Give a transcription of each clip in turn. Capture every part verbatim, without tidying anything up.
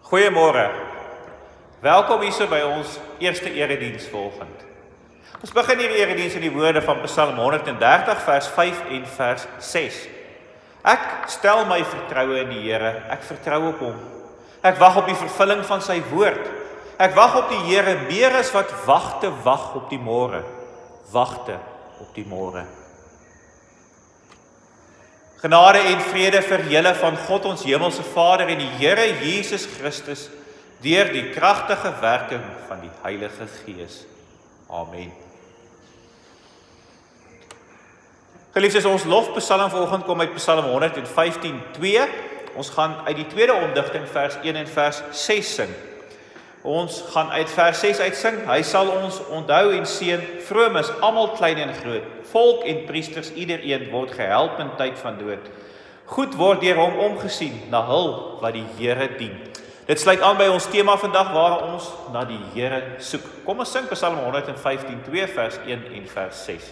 Goeiemôre. Welkom hier by ons eerste erediens vanoggend. Ons begin hierdie erediens in die woorde van Psalm honderddertig vers vyf en vers ses. Ek stel my vertroue in die Here, ek vertrou op hom. Ek wag op die vervulling van sy woord. Ek wag op die Here meer as wat wagte wag op die môre. Wagte op die môre. Genade en vrede vir julle van God ons hemelse Vader en die Here Jesus Christus deur die kragtige werking van die Heilige Gees. Amen. Geliefdes, ons lofpsalm vanoggend kom uit Psalm honderdvyftien twee. Ons gaan uit die tweede omdigting vers een en vers ses sing. Ons gaan uit vers ses uitsing. Hy sal ons onthou en seën, vroom is almal klein en groot. Volk en priesters, iedereen word gehelp in tyd van dood. Goed word deur hom omgesien na hul wat die Here dien. Dit sluit aan by ons tema vandag waar ons na die Here soek. Kom ons sing Psalm honderdvyftien twee vers een en vers ses.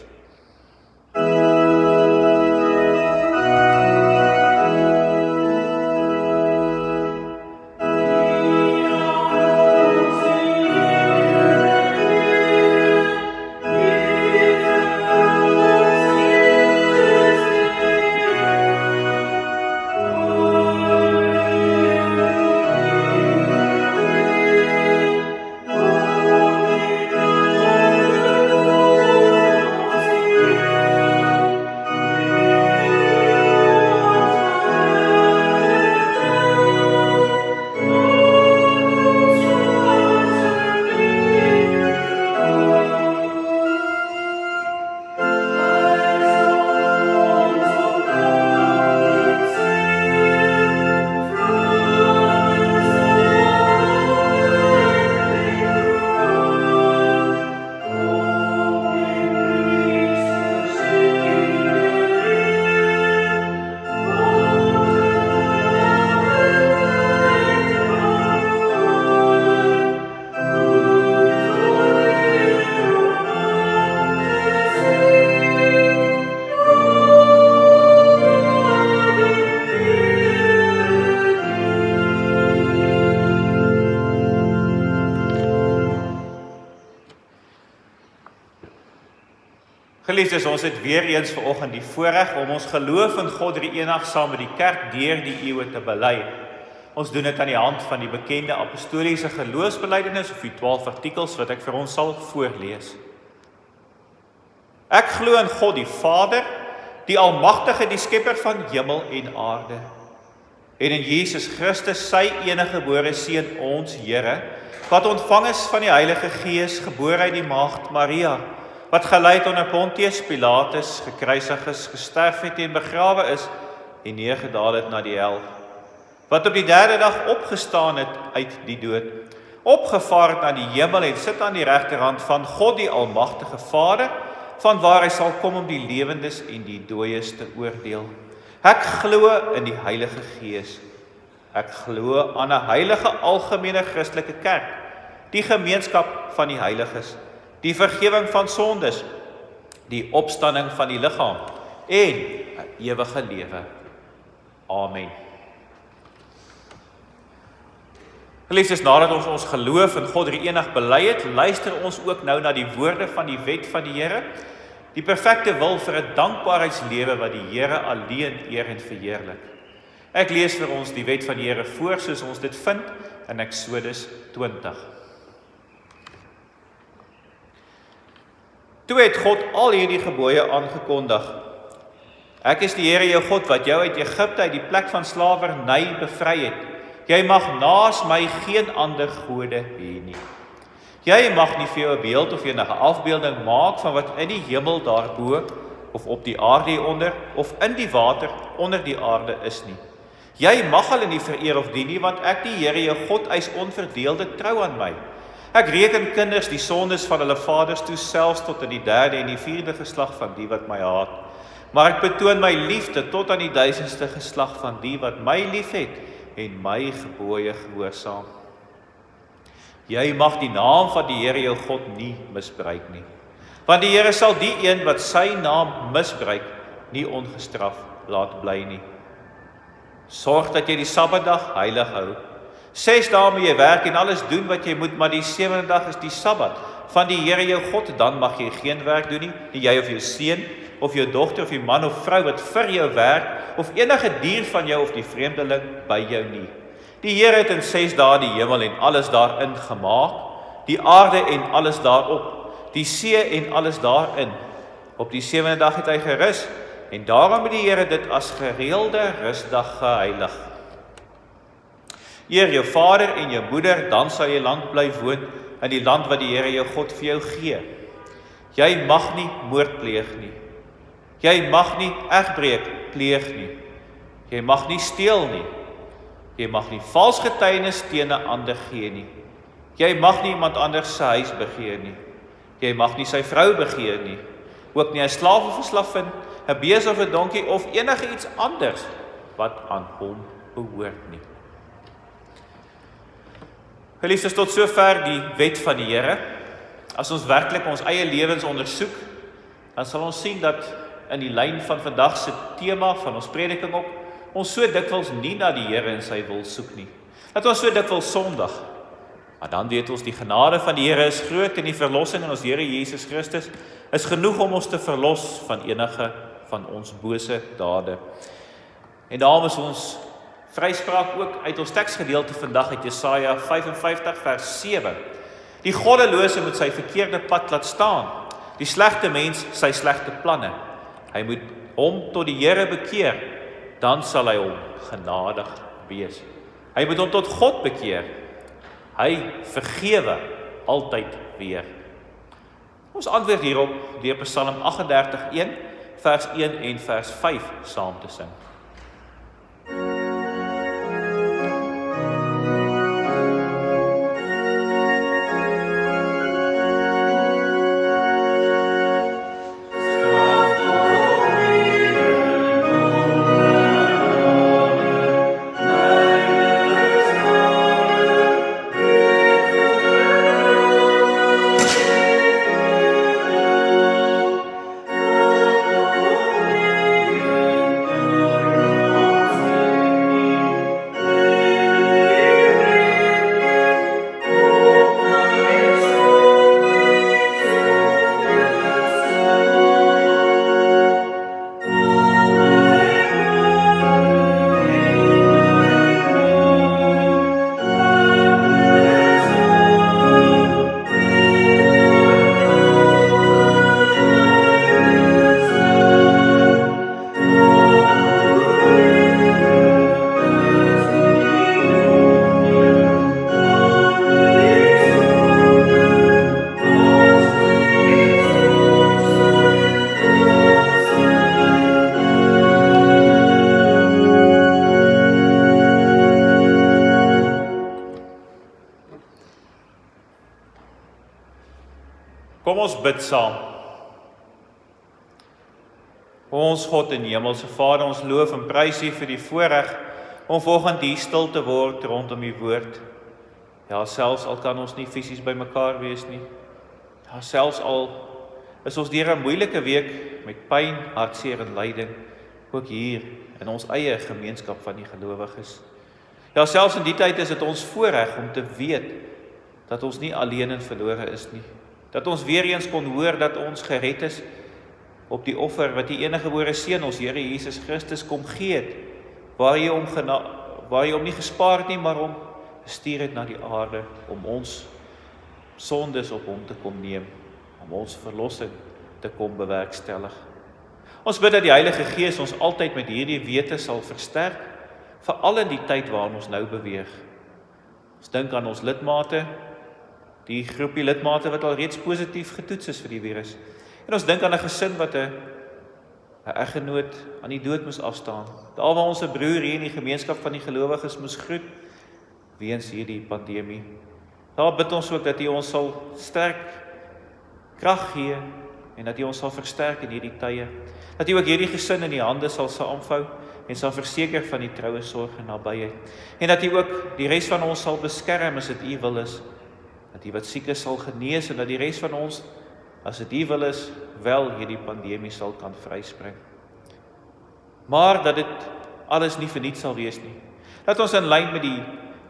Geliefdes, ons het weer eens vanoggend die voorreg om ons geloof in God drie-enig saam met die kerk deur die eeue te bely. Ons doen dit aan die hand van die bekende apostoliese geloofsbelijdenis of die twaalf artikels wat ek vir ons sal voorlees. Ek glo in God die Vader, die Almagtige, die Skepper van hemel en aarde, en in Jesus Christus, sy enige gebore Seun, ons Here, wat ontvang is van die Heilige Gees, gebore uit die maagd Maria, wat gelyd onder Pontius Pilatus, gekruisig is, gesterf het en begrawe is, en neergedaal het na die hel, wat op die derde dag opgestaan het uit die dood, opgevaar het na die hemel en sit aan die regterhand van God die Almagtige Vader, van waar hy sal kom om die lewendes en die dooies te oordeel. Ek glo in die Heilige Gees. Ek glo aan 'n heilige algemene Christelike kerk, die gemeenskap van die heiliges, die vergifnis van sondes, die opstanding van die liggaam en 'n ewige lewe. Amen. Geliefdes, nadat ons ons geloof in God drie-enig bely het, luister ons ook nou na die woorde van die wet van die Here, die perfekte wil vir 'n dankbaarheidslewe wat die Here alleen eer en verheerlik. Ek lees vir ons die wet van die Here voor soos ons dit vind in Eksodus twintig. Toe het God al hierdie gebooie aangekondig. Ek is die Here jou God wat jou uit Egipte uit die plek van slawerny bevry het. Jy mag naas my geen ander gode hê nie. Jy mag nie vir jou 'n beeld of enige afbeelding maak van wat in die hemel daarbo of op die aarde hieronder of in die water onder die aarde is nie. Jy mag hulle nie vereer of dien nie, want ek die Here jou God eis onverdeelde trou aan my. Ek reken kinders die sondes van hulle vaders toe, selfs tot in die derde en die vierde geslag van die wat my haat. Maar ek betoon my liefde tot aan die duisendste geslag van die wat my liefhet en my gebooie gehoorsaam. Jy mag die naam van die Here jou God nie misbruik nie. Want die Here sal die een wat sy naam misbruik, nie ongestraf laat bly nie. Sorg dat jy die Sabbatdag heilig hou. Ses dae moet jy werk en alles doen wat jy moet, maar die sewende dag is die Sabbat van die Here jou God. Dan mag jy geen werk doen nie, nie jy of jou seun, of jou dogter, of jou man of vrou wat vir jou werk, of enige dier van jou of die vreemdeling by jou nie. Die Here het in ses dae die hemel en alles daarin gemaak, die aarde en alles daarop, die see en alles daarin. Op die sewende dag het hy gerus, en daarom het die Here dit as gereelde rusdag geheilig. Eer jou vader en jou moeder, dan sal jy lank bly woon in die land wat die Here jou God vir jou gee. Jy mag nie moord pleeg nie. Jy mag nie egbreek pleeg nie. Jy mag nie steel nie. Jy mag nie vals getuienis teen 'n ander gee nie. Jy mag nie iemand anders se huis begeer nie. Jy mag nie sy vrou begeer nie. Ook nie 'n slaaf of 'n slavin, 'n bees of 'n donkie of enige iets anders wat aan hom behoort nie. Geliefdes, tot sover die wet van die Here. As ons werklik ons eie lewens ondersoek, dan sal ons sien dat in die lyn van vandag se tema van ons prediking op, ons so dikwels nie na die Here en sy wil soek nie. Dat ons so dikwels sondig. Maar dan weet ons die genade van die Here is groot en die verlossing in ons Here Jesus Christus is genoeg om ons te verlos van enige van ons bose dade. En daarom is ons vryspraak ook uit ons teksgedeelte vandag uit Jesaja vyf en vyftig vers sewe. Die goddelose moet sy verkeerde pad laat staan, die slegte mens sy slegte planne. Hy moet hom tot die Here bekeer, dan sal hy hom genadig wees. Hy moet hom tot God bekeer. Hy vergewe altyd weer. Ons antwoord hierop deur Psalm agt en dertig een, vers een en vers vyf saam te sing. Kom ons bid saam. Ons God en Hemelse Vader, ons loof en prys U vir die voorreg om vanoggend hier stil te word rondom U woord. Ja, selfs al kan ons nie fisies by mekaar wees nie. Ja, selfs al is ons deur 'n moeilike week met pyn, hartseer en lyding, ook hier in ons eie gemeenskap van die gelowiges. Ja, selfs in die tyd is dit ons voorreg om te weet dat ons nie alleen en verlore is nie. Dat ons weer eens kon hoor dat ons gered is op die offer wat die enige gebore seun, ons Here Jesus Christus, kom gee het, waar hy hom waar hy hom nie gespaar het nie, maar hom gestuur het na die aarde om ons sondes op hom te kom neem, om ons verlossing te kom bewerkstellig. Ons bid dat die Heilige Gees ons altyd met hierdie wete sal versterk, veral in die tyd waarin ons nou beweeg. Ons dink aan ons lidmate, die groepie lidmate wat al reeds positief getoets is vir die virus. En ons dink aan 'n gesin wat 'n 'n eggenoot aan die dood moes afstaan. Daar waar ons 'n broer hier in die gemeenskap van die gelowiges moes groet weens hierdie pandemie. Daar bid ons ook dat U ons sal sterk krag gee en dat U ons sal versterk in hierdie tye. Dat U ook hierdie gesin in die hande sal saamvou en sal verseker van die troue sorg en nabyheid. En dat U ook die res van ons sal beskerm as dit U wil is. Dat die wat siek is sal genees en dat die res van ons, as dit U wil is, wel hierdie pandemie sal kan vryspring. Maar dat dit alles nie verniet sal wees nie. Dat ons in lyn met die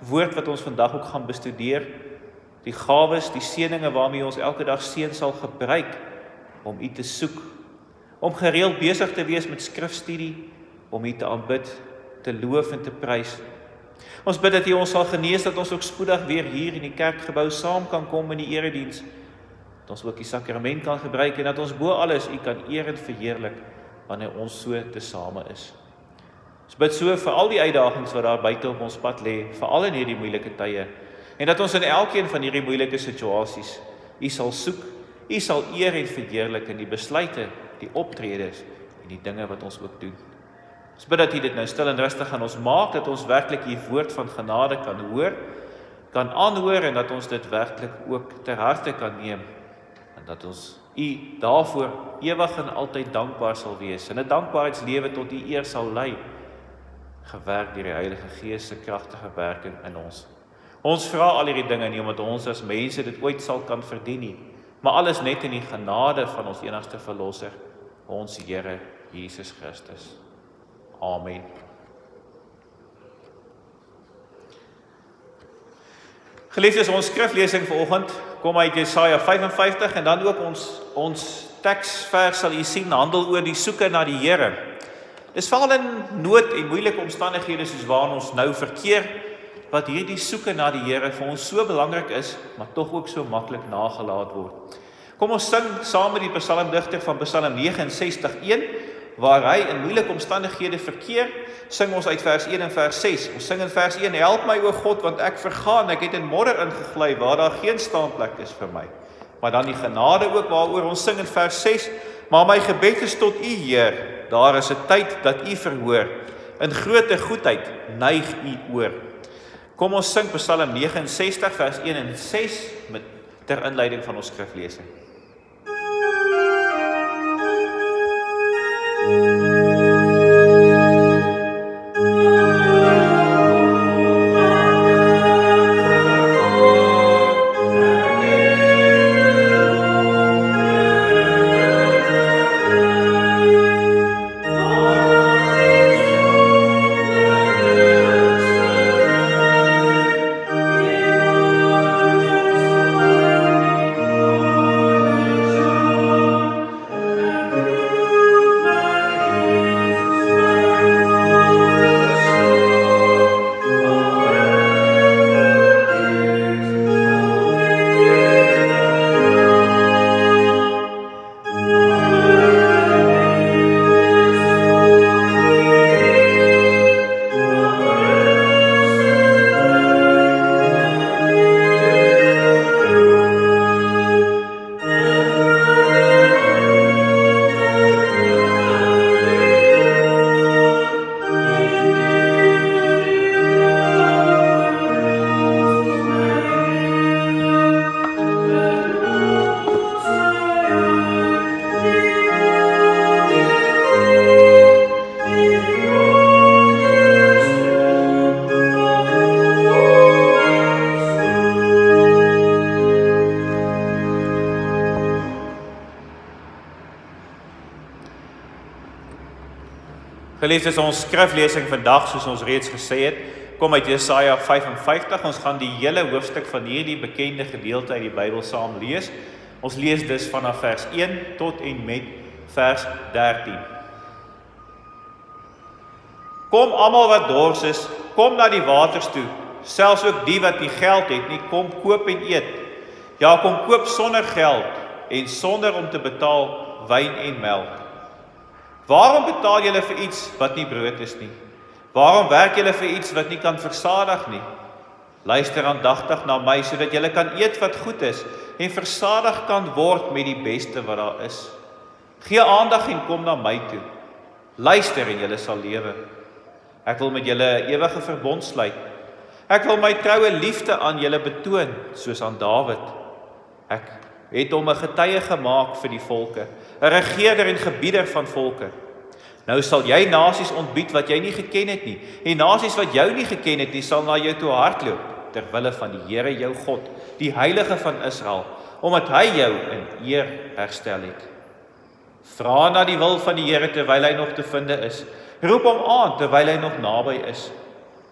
woord wat ons vandag ook gaan bestudeer, die gawes, die seëninge waarmee ons elke dag seën sal gebruik om U te soek, om gereeld besig te wees met skrifstudie, om U te aanbid, te loof en te prys. Ons bid dat U ons sal genees, dat ons ook spoedig weer hier in die kerkgebou saam kan kom in die erediens, dat ons ook die sakrament kan gebruik en dat ons bo alles U kan eer en verheerlik wanneer ons so tesame is. Ons bid so vir al die uitdagings wat daar buite op ons pad lê, veral in hierdie moeilike tye, en dat ons in elkeen van hierdie moeilike situasies U sal soek, U sal eer en verheerlik in die besluite, die optredes en die dinge wat ons ook doen. Ons bid dat U dit nou stil en rustig aan ons maak, dat ons werklik U woord van genade kan hoor, kan aanhoor en dat ons dit werklik ook ter harte kan neem, en dat ons U daarvoor ewig en altyd dankbaar sal wees, en 'n dankbaarheidslewe tot U eer sal lei, gewerk deur die Heilige Gees se kragtige werking in ons. Ons vra al hierdie dinge nie omdat ons as mense dit ooit sal kan verdien nie, maar alles net in die genade van ons enigste verlosser, ons Here Jesus Christus. Amen. Geliefdes, ons skriflesing vanoggend kom uit Jesaja vyf en vyftig en dan ook ons ons teksvers sal u sien handel oor die soeke na die Here. Dis veral in nood en moeilike omstandighede soos waarin ons nou verkeer, wat hierdie soeke na die Here vir ons so belangrik is, maar tog ook so maklik nagelaat word. Kom ons sing saam met die psalmdigter van Psalm vyf nege een, waar hy in moeilike omstandighede verkeer, sing ons uit vers een en vers ses. Ons sing in vers een, help my o God, want ek vergaan, ek het in modder ingegly, waar daar geen staanplek is vir my. Maar dan die genade ook, waaroor ons sing in vers ses, maar my gebed is tot U, Heer, daar is 'n tyd dat U verhoor, in groote goedheid neig U oor. Kom ons sing Psalm vyf nege vers een en ses, met ter inleiding van ons skriflesing. Geliefdes, ons skriflesing vandag, soos ons reeds gesê het, kom uit Jesaja vyf en vyftig. Ons gaan die hele hoofstuk van hierdie bekende gedeelte uit die Bybel saam lees. Ons lees dus vanaf vers een tot en met vers dertien. Kom almal wat dors is, kom na die waters toe, selfs ook die wat nie geld het nie, kom koop en eet. Ja, kom koop sonder geld en sonder om te betaal wyn en melk. Waarom betaal julle vir iets wat nie brood is nie? Waarom werk julle vir iets wat nie kan versadig nie? Luister aandagtig na my, sodat julle kan eet wat goed is en versadig kan word met die beste wat daar is. Gee aandag en kom na my toe. Luister en julle sal lewe. Ek wil met julle 'n ewige verbond sluit. Ek wil my troue liefde aan julle betoon, soos aan Dawid. Ek het hom 'n getuie gemaak vir die volke, 'n regerder en gebieder van volke. Nou sal jy nasies ontbied wat jy nie geken het nie, en nasies wat jou nie geken het nie, sal na jou toe hardloop, ter wille van die Here jou God, die Heilige van Israel, omdat hy jou in eer herstel het. Vra na die wil van die Here terwyl hy nog te vinde is. Roep hom aan terwyl hy nog naby is.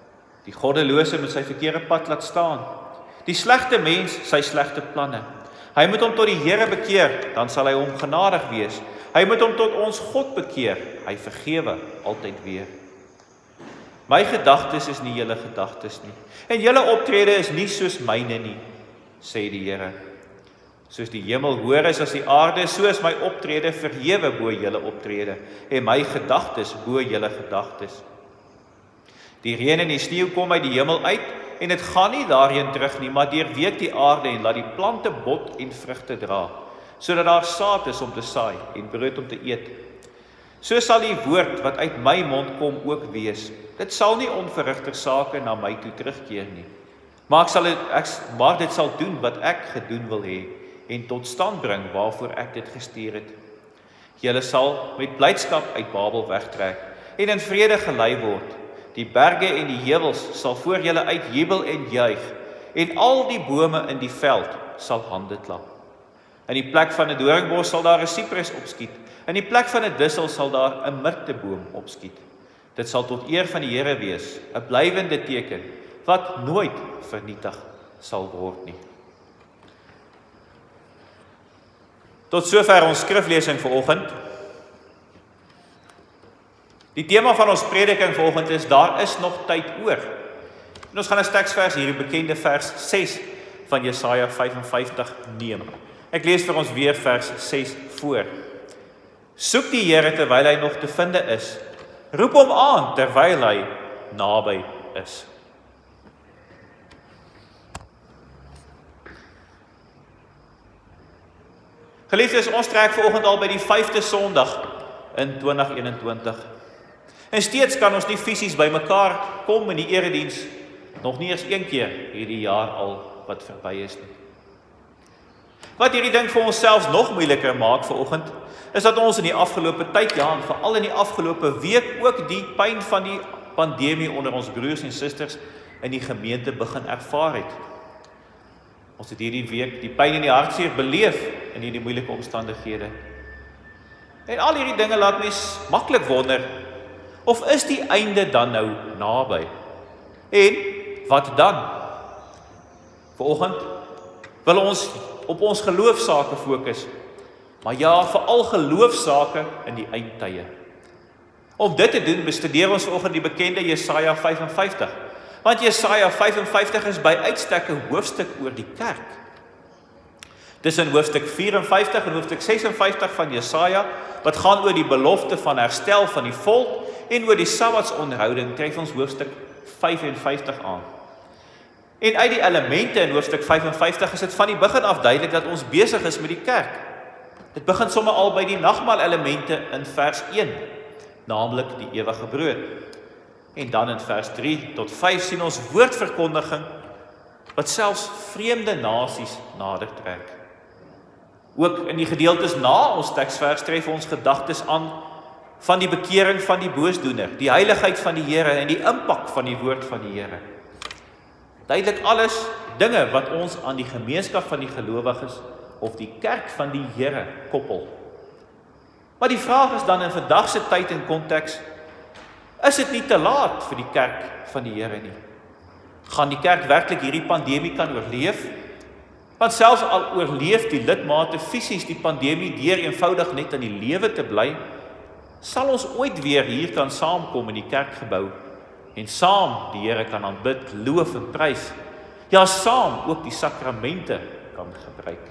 Die goddelose met sy verkeerde pad laat staan. Die slegte mens sy slegte planne. Hy moet hom tot die Here bekeer, dan sal hy hom genadig wees. Hy moet hom tot ons God bekeer, hy vergewe altyd weer. My gedagtes is nie julle gedagtes nie, en julle optrede is nie soos myne nie, sê die Here. Soos die hemel hoër is as die aarde, so is my optrede verhewe bo julle optrede, en my gedagtes bo julle gedagtes. Die reën en die sneeu kom uit die hemel uit, en dit gaan nie daarheen terug nie, maar deurweek die aarde en laat die plante bot en vrugte dra, sodat daar saad is om te saai en brood om te eet. So sal die woord wat uit my mond kom ook wees. Dit sal nie onverrigte sake na my toe terugkeer nie. Maar, ek sal het, ek, maar dit sal doen wat ek gedoen wil hê, en tot stand bring waarvoor ek dit gestuur het. Julle sal met blydskap uit Babel wegtrek, en in vrede gelei word. Die berge en die heuwels sal voor julle uit jubel en juig, en al die bome in die veld sal hande klap. In die plek van 'n doringbos sal daar 'n sipres opskiet, in die plek van 'n dussel sal daar 'n mirteboom opskiet. Dit sal tot eer van die Here wees, 'n blywende teken, wat nooit vernietig sal word nie. Tot sover ons skriflesing vanoggend. Die tema van ons prediking vanoggend is, daar is nog tyd oor. En ons gaan 'n teksvers hier, die bekende vers ses van Jesaja vyf en vyftig neem. Ek lees vir ons weer vers ses voor. Soek die Here terwyl hy nog te vinde is. Roep hom aan terwyl hy naby is. Geliefdes, ons trek vanoggend al by die vyfde Sondag in twintig eenentwintig. En steeds kan ons nie fisies by mekaar kom in die erediens, nog nie eens een keer hierdie jaar al wat verby is nie. Wat hierdie ding vir ons selfs nog moeiliker maak vanoggend, is dat ons in die afgelope tyd, ja, en veral in die afgelope week ook die pyn van die pandemie onder ons broers en susters in die gemeente begin ervaar het. Ons het hierdie week die pyn en die hartseer beleef in hierdie moeilike omstandighede. En al hierdie dinge laat mens maklik wonder, of is die einde dan nou naby? En wat dan? Vanoggend wil ons op ons geloofsake fokus, maar ja, veral geloofsake in die eindtye. Om dit te doen, bestudeer ons vanoggend die bekende Jesaja vyf en vyftig, want Jesaja vyf en vyftig is by uitstek 'n hoofstuk oor die kerk. Tussen hoofstuk vyf en vyftig en hoofstuk ses en vyftig van Jesaja, wat gaan oor die belofte van herstel van die volk en oor die sabbatsonderhouding, tref ons hoofstuk vyf en vyftig aan. En uit die elemente in hoofstuk vyf en vyftig is dit van die begin af duidelik dat ons besig is met die kerk. Dit begin sommer al by die nagmaal elemente in vers een, naamlik die ewige brood. En dan in vers drie tot vyf sien ons woordverkondiging wat selfs vreemde nasies nader trek. Ook in die gedeeltes na ons teksvers tref ons gedagtes aan van die bekering van die boosdoener, die heiligheid van die Here en die impak van die woord van die Here. Duidelik alles dinge wat ons aan die gemeenskap van die gelowiges of die kerk van die Here koppel. Maar die vraag is dan in vandag se tyd en konteks, is dit nie te laat vir die kerk van die Here nie? Gaan die kerk werklik hierdie pandemie kan oorleef? Want selfs al oorleef die lidmate fisies die pandemie deur eenvoudig net in die lewe te bly, sal ons ooit weer hier kan saamkom in die kerkgebou en saam die Here kan aanbid, loof en prys. Ja, saam ook die sakramente kan gebruik.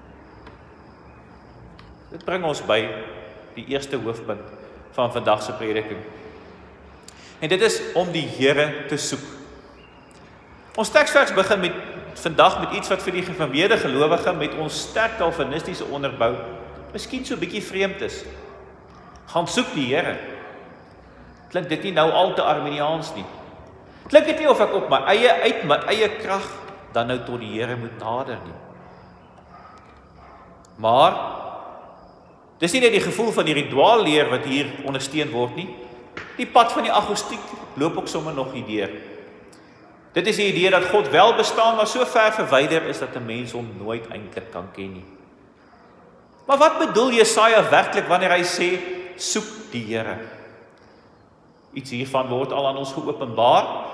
Dit bring ons by die eerste hoofpunt van vandag se prediking. En dit is om die Here te soek. Ons teksvers begin met vandag met iets wat vir die geformeerde gelowige met ons sterk kalvinistiese onderbou miskien so 'n bietjie vreemd is. Gaan soek die Here. Klink dit nie nou al te arminiaans nie? Klink dit nie of ek op my eie uit my eie krag dan nou tot die Here moet nader nie? Maar dis nie net die gevoel van die rituaalleer wat hier ondersteun word nie. Die pad van die agostiek loop ook sommer nog hier deur. Dit is die idee dat God wel bestaan, maar so ver verwyder is dat 'n mens hom nooit eintlik kan ken nie. Maar wat bedoel Jesaja werklik wanneer hy sê, soek die Here? Iets hiervan word al aan ons geopenbaar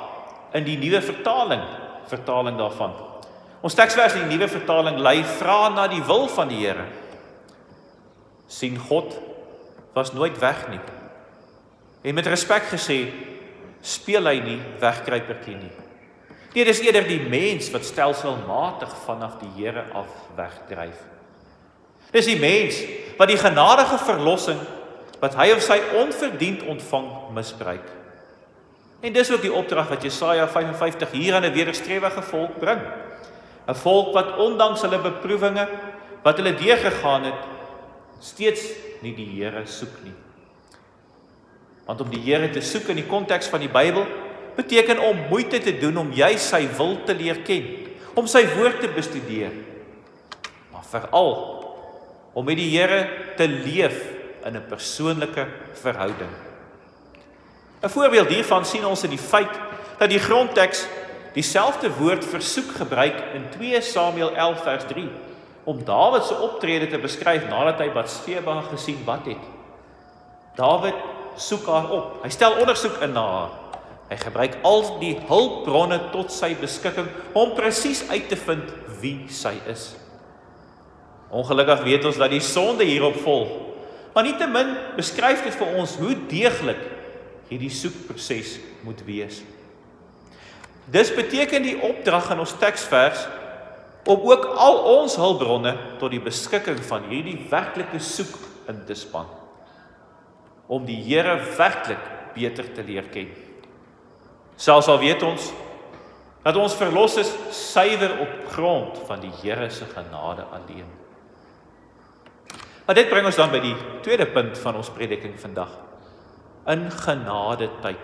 in die nuwe vertaling, vertaling daarvan. Ons teksvers in die nuwe vertaling lui, vra na die wil van die Here. Sien, God was nooit weg nie. En met respek gesê, speel hy nie wegkruipertjie nie. Nee, dis eerder die mens wat stelselmatig vanaf die Here af wegdryf. Dis die mens wat die genadige verlossing wat hy of sy onverdiend ontvang misbruik. En dis ook die opdrag wat Jesaja vyf en vyftig hier aan 'n wederstrewige volk bring. 'n Volk wat ondanks hulle beproewinge wat hulle deurgegaan het, steeds nie die Here soek nie. Want om die Here te soek in die konteks van die Bybel beteken om moeite te doen om juis sy wil te leer ken, om sy woord te bestudeer, maar veral om met die Here te leef in 'n persoonlike verhouding. 'n Voorbeeld hiervan sien ons in die feit dat die grondteks dieselfde woord versoek gebruik in twee Samuel elf vers drie, om Dawid se optrede te beskryf nadat hy Batsheba gesien wat het. Dawid soek haar op, hy stel ondersoek in na haar. Hy gebruik al die hulpbronne tot sy beskikking om presies uit te vind wie sy is. Ongelukkig weet ons dat die sonde hierop volg, maar nietemin beskryf dit vir ons hoe deeglik hierdie soekproses moet wees. Dis beteken die opdrag in ons teksvers om ook al ons hulpbronne tot die beskikking van hierdie werklike soek in te span, om die Here werklik beter te leer ken. Selfs al weet ons dat ons verlos is suiwer op grond van die Here se genade alleen. Maar dit bring ons dan by die tweede punt van ons prediking vandag. In genade tyd.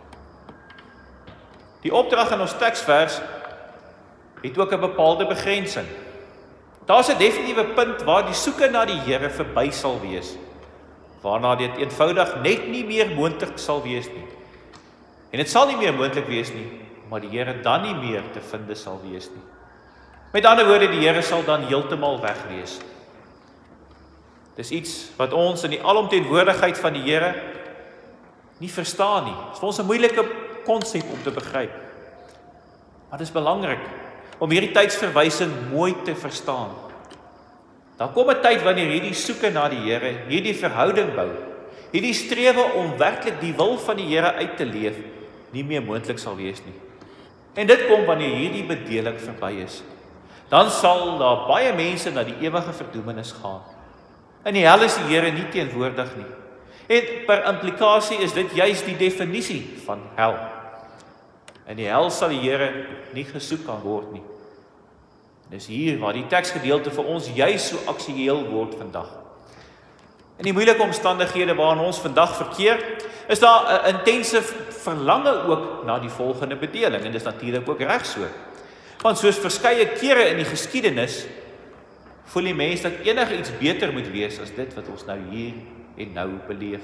Die opdrag in ons teksvers het ook 'n bepaalde begrensing. Daar's 'n definitiewe punt waar die soeke na die Here verby sal wees, waarna dit eenvoudig net nie meer moontlik sal wees nie. En dit sal nie meer moontlik wees nie, maar die Here dan nie meer te vind sal wees nie. Met ander woorde, die Here sal dan heeltemal weg wees. Dis iets wat ons in die alomteenwoordigheid van die Here nie verstaan nie. Dit is vir ons 'n moeilike konsep om te begryp. Maar dit is belangrik om hierdie tydsverwysing mooi te verstaan. Daar kom 'n tyd wanneer hierdie soeke na die Here, hierdie verhouding bou, hierdie strewe om werklik die wil van die Here uit te leef, nie meer moontlik sal wees nie. En dit kom wanneer hierdie bedeling verby is. Dan sal daar baie mense na die ewige verdoemenis gaan. In die hel is die Here nie teenwoordig nie. En per implikasie is dit juis die definisie van hel. In die hel sal die Here nie gesoek kan word nie. Dis hier waar die teksgedeelte vir ons juis so aktueel word vandag. In die moeilike omstandighede waarin ons vandag verkeer, is daar 'n intense verlange ook na die volgende bedeling, en dis natuurlik ook reg so. Want soos verskeie kere in die geskiedenis, voel die mens dat enige iets beter moet wees as dit wat ons nou hier en nou beleef.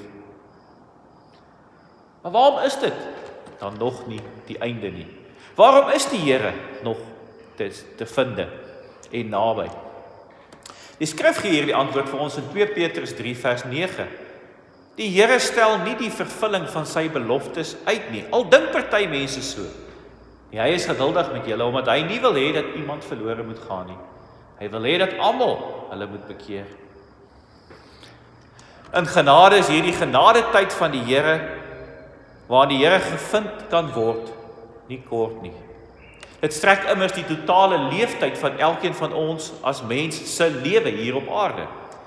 Maar waarom is dit dan nog nie die einde nie? Waarom is die Here nog te, te vind en naby? Die skrif gee hier die antwoord vir ons in twee Petrus drie vers nege. Die Here stel nie die vervulling van sy beloftes uit nie, al dink party mense so. Ja, hy is geduldig met julle, omdat hy nie wil hê dat iemand verlore moet gaan nie. Hy wil hê dat almal hulle moet bekeer. In genade is hierdie genade tyd van die Here, waar die Here gevind kan word, nie kort nie. Dit strek immers die totale leeftyd van elkeen van ons as mens se lewe hier op aarde.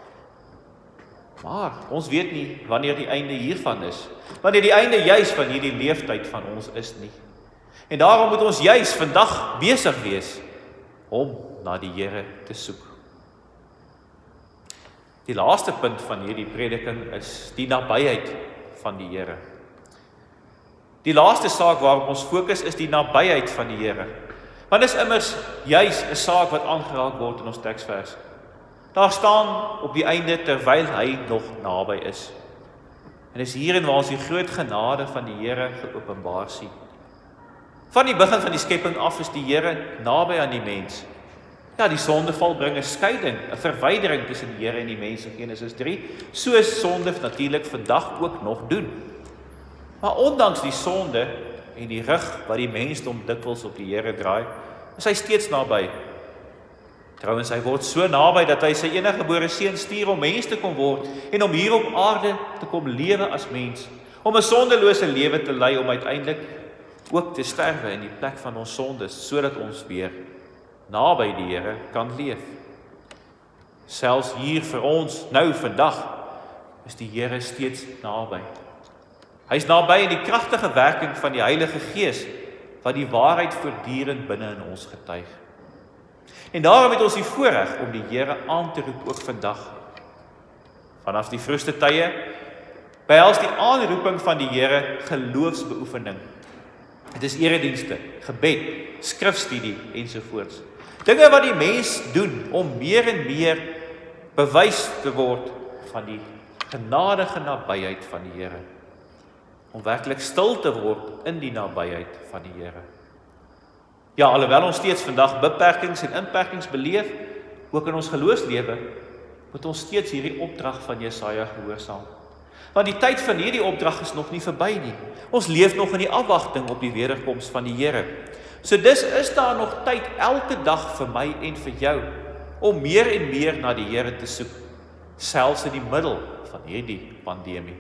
Maar ons weet nie wanneer die einde hiervan is, wanneer die einde juis van hierdie leeftyd van ons is nie. En daarom moet ons juis vandag besig wees om na die Here te soek. Die laaste punt van hierdie prediking is die nabyheid van die Here. Die laaste saak waarop ons fokus is die nabyheid van die Here. Want dit is immers juis 'n saak wat aangeraak word in ons teksvers. Daar staan op die einde terwyl hy nog naby is. En dis hierin waar ons die groot genade van die Here geopenbaar sien. Van die begin van die skepping af is die Here naby aan die mens. Ja, die sondeval bring 'n skeiding, 'n verwydering tussen die Here en die mens in Genesis drie, soos sonde natuurlik vandag ook nog doen. Maar ondanks die sonde en die rug wat die mensdom dikwels op die Here draai, is hy steeds naby. Trouwens, hy word so naby dat hy sy enige gebore seun stuur om mens te kom word en om hier op aarde te kom lewe as mens, om 'n sondelose lewe te lei, om uiteindelik ook te sterwe in die plek van ons sondes, sodat ons weer naby die Here kan leef. Selfs hier vir ons, nou vandag, is die Here steeds naby. Hy is naby in die kragtige werking van die Heilige Gees, wat die waarheid voortdurend binne in ons getuig. En daarom het ons die voorreg om die Here aan te roep ook vandag. Vanaf die vroegste tye behels die aanroeping van die Here geloofsbeoefening. Dit is eredienste, gebed, skrifstudie ensovoorts. Dinge wat die mens doen om meer en meer bewys te word van die genadige nabyheid van die Here. Om werklik stil te word in die nabyheid van die Here. Ja, alhoewel ons steeds vandag beperkings en inperkings beleef, ook in ons geloofslewe, moet ons steeds hierdie opdrag van Jesaja gehoorsaam. Want die tyd van hierdie opdrag is nog nie verby nie. Ons leef nog in die afwagting op die wederkoms van die Here. So dis is daar nog tyd elke dag vir my en vir jou, om meer en meer na die Here te soek, selfs in die middel van hierdie pandemie.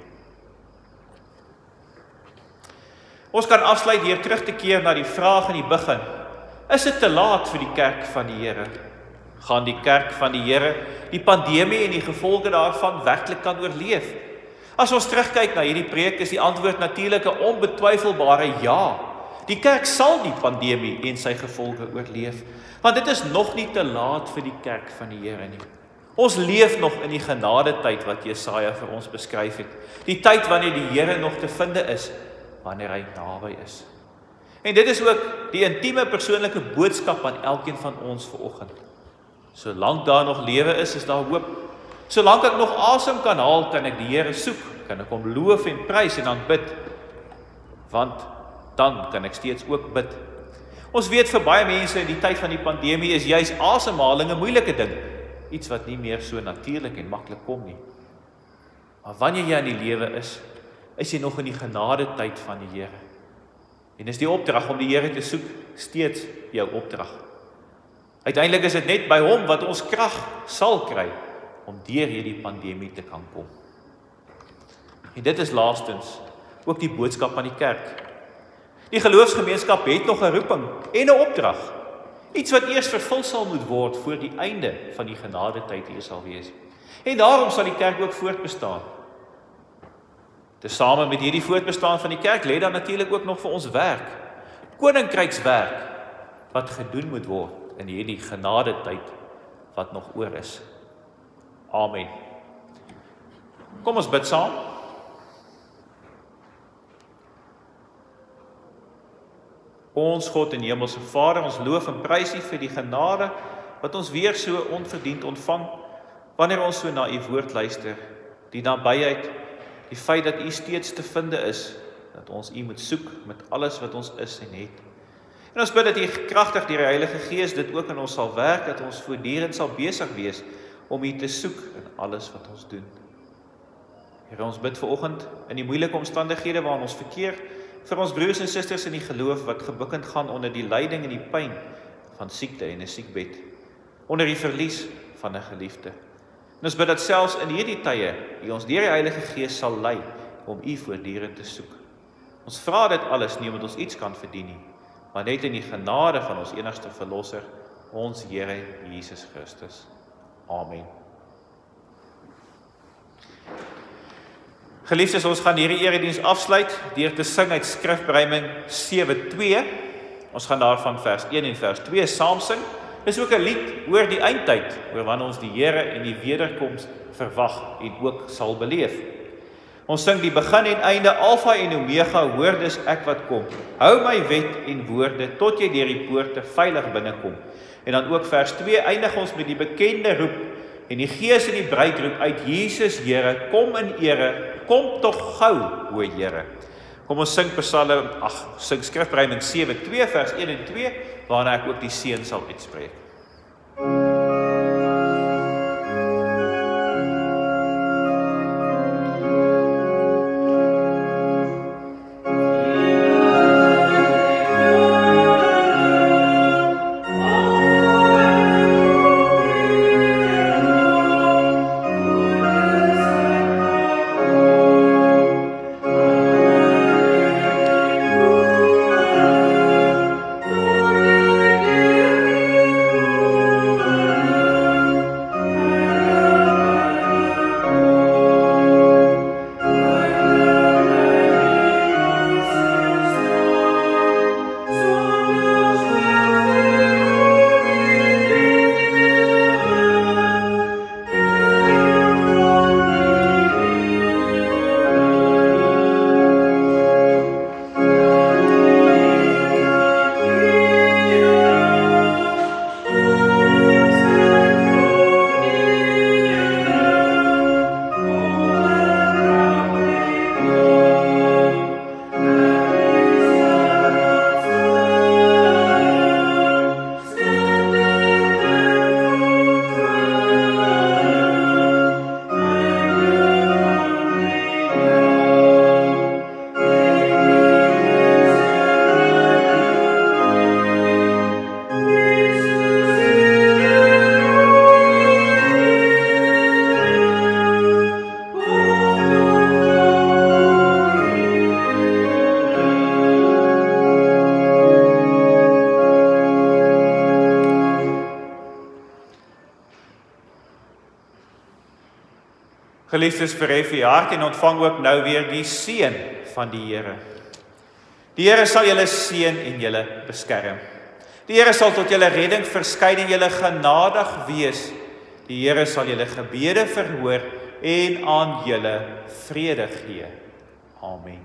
Ons kan afsluit deur terug te keer na die vraag in die begin. Is dit te laat vir die kerk van die Here? Gaan die kerk van die Here die pandemie en die gevolge daarvan werklik kan oorleef? As ons terugkyk na hierdie preek, is die antwoord natuurlik 'n onbetwyfelbare ja. Die kerk sal die pandemie en sy gevolge oorleef, want dit is nog nie te laat vir die kerk van die Here nie. Ons leef nog in die genadetyd wat Jesaja vir ons beskryf het. Die tyd wanneer die Here nog te vind is, wanneer hy naby is. En dit is ook die intieme persoonlike boodskap aan elkeen van ons vanoggend. Solank daar nog lewe is, is daar hoop. Solank ek nog asem kan haal, kan ek die Here soek, kan ek hom loof en prys en aanbid. Want dan kan ek steeds ook bid. Ons weet vir baie mense in die tyd van die pandemie is juis asemhaling 'n moeilike ding, iets wat nie meer so natuurlik en maklik kom nie. Maar wanneer jy in die lewe is, is jy nog in die genadetyd van die Here. En is die opdrag om die Here te soek steeds jou opdrag. Uiteindelik is dit net by hom wat ons krag sal kry om deur hierdie pandemie te kan kom. En dit is laastens ook die boodskap aan die kerk. Die geloofsgemeenskap het nog 'n roeping en 'n opdrag. Iets wat eers vervul sal moet word voor die einde van die genadetyd hier sal wees. En daarom sal die kerk ook voortbestaan. Tesame met hierdie voortbestaan van die kerk lê dan natuurlik ook nog vir ons werk. Koninkrykswerk wat gedoen moet word in hierdie genadetyd wat nog oor is. Amen. Kom ons bid saam. Ons God en Hemelse Vader, ons loof en prys U vir die genade wat ons weer so onverdiend ontvang wanneer ons so na U woord luister. Die nabyheid, die feit dat U steeds te vinde is, dat ons U moet soek met alles wat ons is en het. En ons bid dat U kragtig deur die Heilige Gees dit ook in ons sal werk, dat ons voortdurend sal besig wees om U te soek in alles wat ons doen. Here, ons bid vanoggend in die moeilike omstandighede waarin ons verkeer, vir ons broers en susters in die geloof wat gebukkend gaan onder die lyding en die pyn van siekte en 'n siekbed, onder die verlies van 'n geliefde. En ons bid dat selfs in hierdie tye U ons deur die Heilige Gees sal lei om U voortdurend te soek. Ons vra dit alles nie omdat ons iets kan verdien nie, maar net in die genade van ons enigste verlosser, ons Here Jesus Christus. Amen. Geliefdes, ons gaan hierdie erediens afsluit deur te sing uit Skrifbreiding sewe twee. Ons gaan daarvan vers een en vers twee saam sing. Dis ook 'n lied oor die eindtyd, oor wanneer ons die Here en die wederkoms verwag en ook sal beleef. Ons sing die begin en einde, Alfa en Omega, hoor dis ek wat kom. Hou my wet en woorde tot jy deur die poorte veilig binnekom. En dan ook vers twee eindig ons met die bekende roep en die Gees en die bruid roep uit: Jesus Here, kom in ere, kom tog gou, o Here. Kom ons sing Psalm, ag, sing Skrifbreiding sewe twee vers een en twee, waarna ek ook die seën sal uitspreek. Thank you. Geliefdes, verhef u hart en ontvang ook nou weer die seën van die Here. Die Here sal julle seën en julle beskerm. Die Here sal tot julle redding verskyn en julle genadig wees. Die Here sal julle gebede verhoor en aan julle vrede gee. Amen.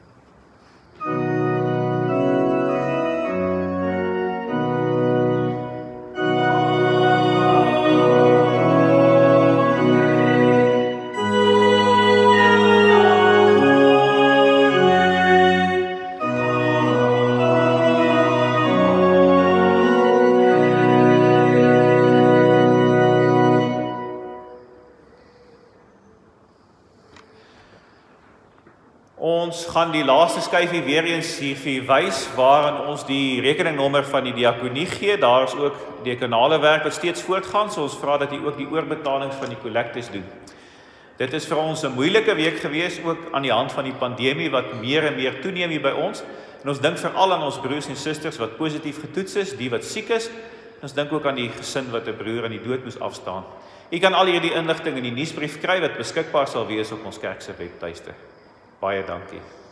Ons gaan die laaste skyfie weer eens hier vir u wys, waarin ons die rekeningnommer van die diakonie gee. Daar is ook diakonale werk wat steeds voortgaan, so ons vra dat u ook die oorbetalings van die kollektes doen. Dit is vir ons 'n moeilike week gewees, ook aan die hand van die pandemie wat meer en meer toeneem hier by ons. En ons dink veral aan ons broers en susters wat positief getoets is, die wat siek is. En ons dink ook aan die gesin wat 'n broer aan die dood moes afstaan. U kan al hierdie inligting in die nuusbrief kry wat beskikbaar sal wees op ons kerk se webtuiste. Baie dankie.